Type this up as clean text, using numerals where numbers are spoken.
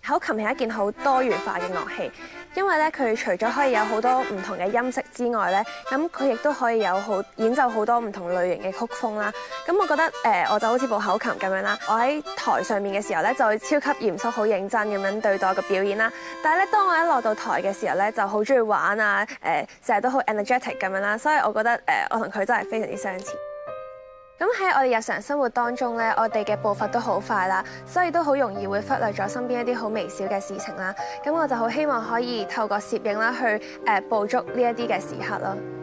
口琴係一件好多元化嘅樂器，因為咧佢除咗可以有好多唔同嘅音色之外咧，咁佢亦都可以有演奏好多唔同類型嘅曲風啦。咁我覺得我就好似部口琴咁樣啦，我喺台上面嘅時候咧就會超級嚴肅、好認真咁樣對待我嘅表演啦。但係咧，當我一落到台嘅時候咧，就好中意玩啊，成日都好 energetic 咁樣啦。所以我覺得我同佢真係非常之相似。咁喺我哋日常生活當中咧，我哋嘅步伐都好快啦，所以都好容易會忽略咗身邊一啲好微小嘅事情啦。咁我就好希望可以透過攝影啦，去捕捉呢一啲嘅時刻咯。